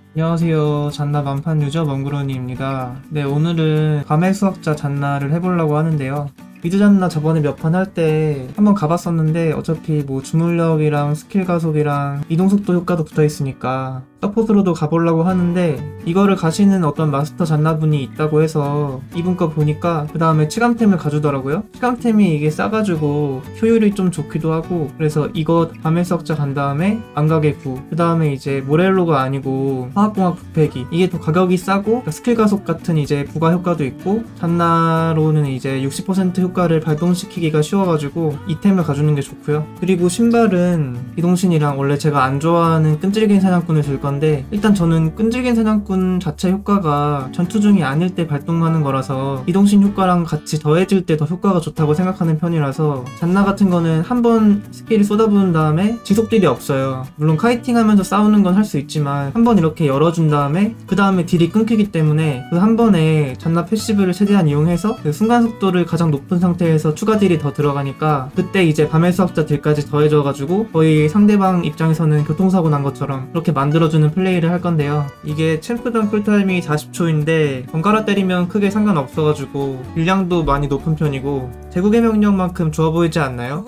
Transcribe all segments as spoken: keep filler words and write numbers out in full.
안녕하세요. 잔나 만판 유저 멍구런이입니다. 네, 오늘은 밤의 수학자 잔나를 해보려고 하는데요. 미드 잔나 저번에 몇 판 할 때 한번 가봤었는데 어차피 뭐 주물력이랑 스킬 가속이랑 이동속도 효과도 붙어있으니까 서폿으로도 가보려고 하는데 이거를 가시는 어떤 마스터 잔나분이 있다고 해서 이분 거 보니까 그 다음에 치감템을 가주더라고요. 치감템이 이게 싸가지고 효율이 좀 좋기도 하고, 그래서 이거 밤의 수학자 간 다음에 안각의 구, 그 다음에 이제 모렐로가 아니고 화학공학 부패기, 이게 더 가격이 싸고 스킬 가속 같은 이제 부가 효과도 있고 잔나로는 이제 육십 퍼센트 효과를 발동시키기가 쉬워가지고 이템을 가주는 게 좋고요. 그리고 신발은 비동신이랑 원래 제가 안 좋아하는 끈질긴 사냥꾼을 줄 건데, 일단 저는 끈질긴 사냥꾼 자체 효과가 전투 중이 아닐 때 발동하는 거라서 비동신 효과랑 같이 더해질 때 더 효과가 좋다고 생각하는 편이라서 잔나 같은 거는 한 번 스킬을 쏟아부은 다음에 지속딜이 없어요. 물론 카이팅 하면서 싸우는 건 할 수 있지만 한 번 이렇게 열어준 다음에 그 다음에 딜이 끊기기 때문에 그 한 번에 잔나 패시브를 최대한 이용해서 그 순간 속도를 가장 높은 상태에서 추가 딜이 더 들어가니까 그때 이제 밤의 수학자 딜까지 더해져가지고 거의 상대방 입장에서는 교통사고 난 것처럼 그렇게 만들어주는 플레이를 할 건데요. 이게 챔프전 쿨타임이 사십 초인데 번갈아 때리면 크게 상관없어가지고 딜량도 많이 높은 편이고 제국의 명령만큼 좋아 보이지 않나요?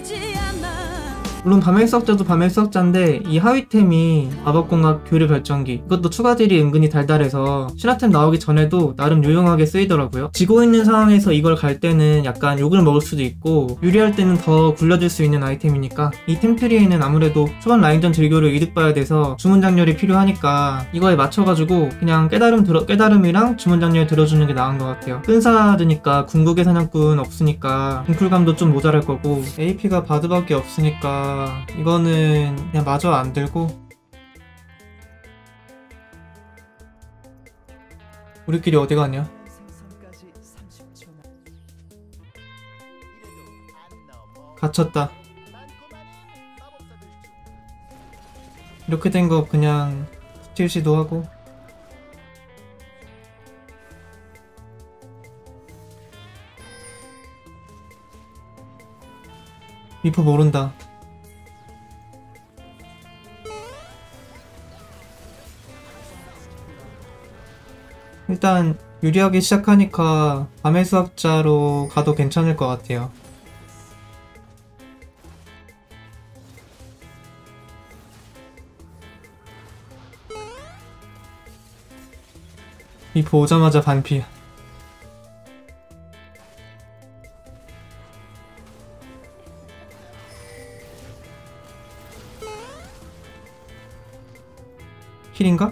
물론 밤의 수학자도 밤의 수학자인데 이 하위템이 마법공학 교류 발전기, 이것도 추가딜이 은근히 달달해서 신화템 나오기 전에도 나름 유용하게 쓰이더라고요. 지고 있는 상황에서 이걸 갈 때는 약간 욕을 먹을 수도 있고 유리할 때는 더 굴려줄 수 있는 아이템이니까 이 템트리에는 아무래도 초반 라인전 딜교를 이득 봐야 돼서 주문장렬이 필요하니까 이거에 맞춰가지고 그냥 깨달음 들어, 깨달음이랑 주문장렬 들어주는 게 나은 것 같아요. 끈사드니까 궁극의 사냥꾼 없으니까 궁쿨감도 좀 모자랄 거고 에이피가 바드밖에 없으니까 이거는 그냥 마저 안 들고 우리끼리 어디 가냐? 갇혔다. 이렇게 된 거 그냥 스틸 시도하고. 미프 모른다. 일단 유리하게 시작하니까 밤의 수학자로 가도 괜찮을 것 같아요. 미포 오자마자 반피. 힐인가?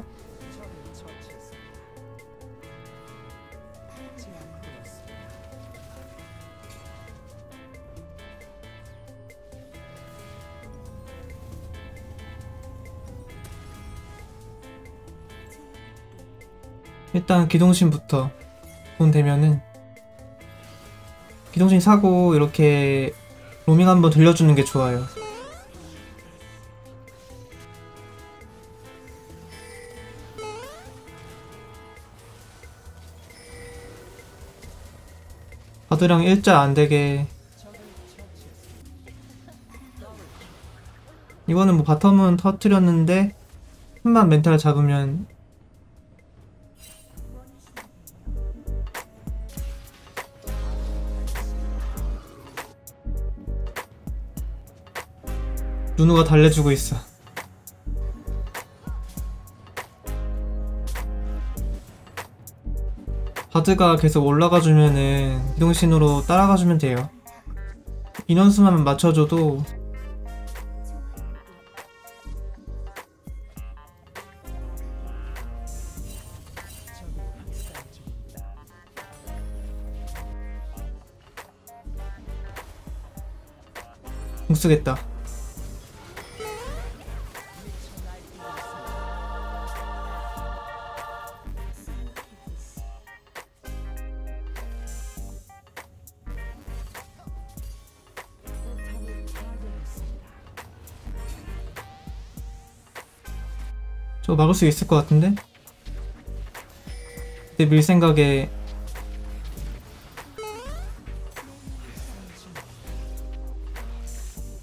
일단 기동신부터 돈 되면은 기동신 사고 이렇게 로밍 한번 들려주는 게 좋아요. 바드랑 일자 안되게. 이거는 뭐 바텀은 터트렸는데 한만 멘탈 잡으면 누누가 달래주고 있어. 바드가 계속 올라가주면은 기동신으로 따라가주면 돼요. 인원수만 맞춰줘도 공 쓰겠다. 저거 막을 수 있을 것 같은데? 그때 밀 생각에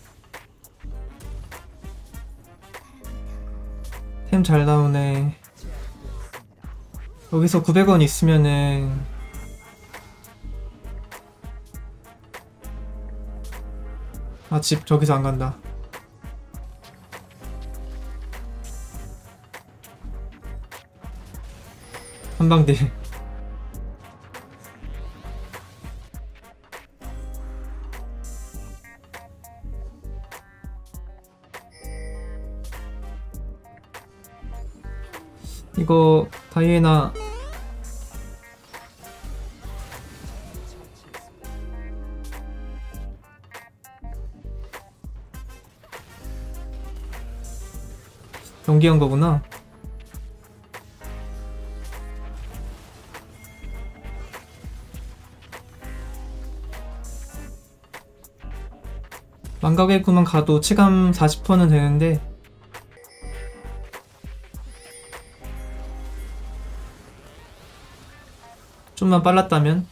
템 잘 나오네. 여기서 구백 원 있으면은 아, 집 저기서 안 간다. 한방딜. 이거 다이애나 연기한 거구나. 망각외구만 가도 치감 사십 퍼센트는 되는데 좀만 빨랐다면.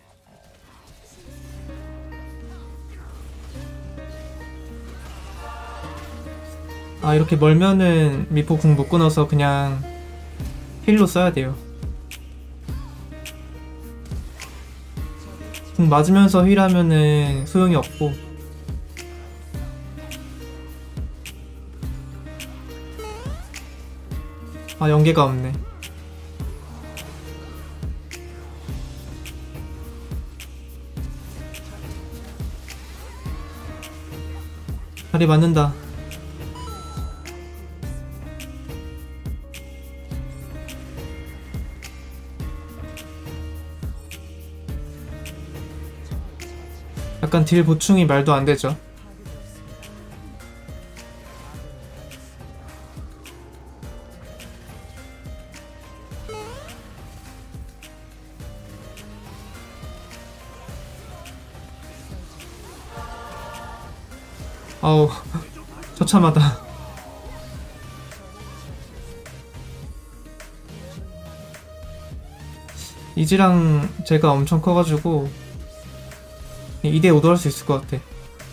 아, 이렇게 멀면은 미포 궁 못 끊어서 그냥 힐로 써야 돼요. 궁 맞으면서 힐하면은 소용이 없고. 아, 연계가 없네. 다리 맞는다. 약간 딜 보충이 말도 안 되죠. 아우, 처참하다. 이지랑 제가 엄청 커가지고 이 대 오도 할 수 있을 것 같아.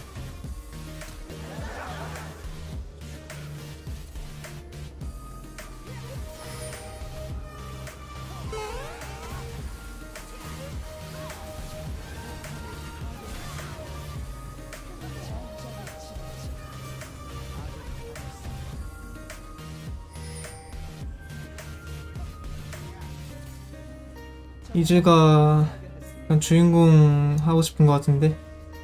이즈가 그냥 주인공 하고 싶은 것 같은데.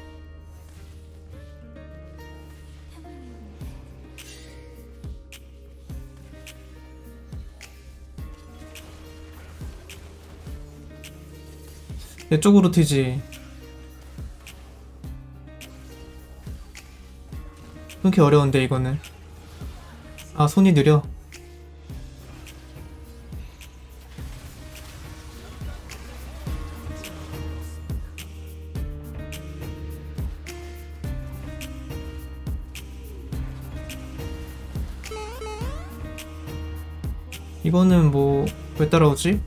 내 쪽으로 튀지. 끊기 어려운데 이거는. 아, 손이 느려. 이거는 뭐 왜 따라오지?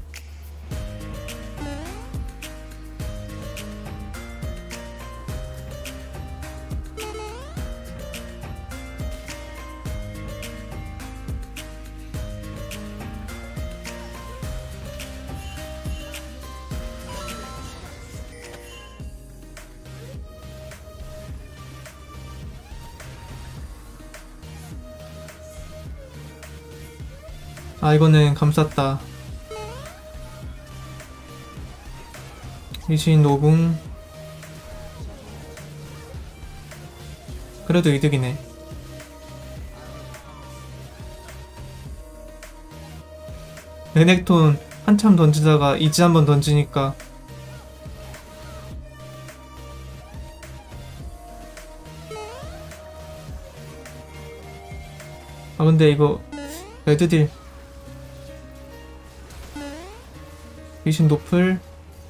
아, 이거는 감쌌다. 리신 노궁. 그래도 이득이네. 레넥톤 한참 던지다가 이지 한번 던지니까 아, 근데 이거 레드딜 리신 노플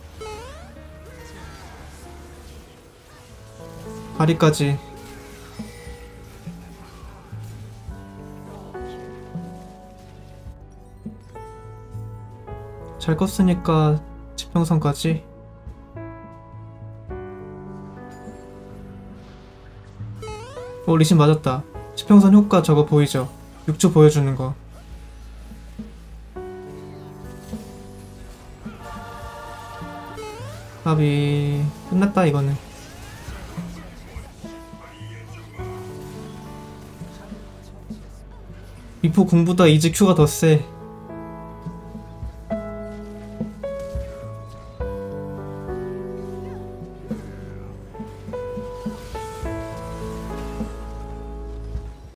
다리까지. 잘 껐으니까 지평선까지. 오, 리신 맞았다. 지평선 효과 저거 보이죠? 육 초 보여주는 거. 답이 끝났다 이거는. 미포 공보다 이즈 Q가 더 세.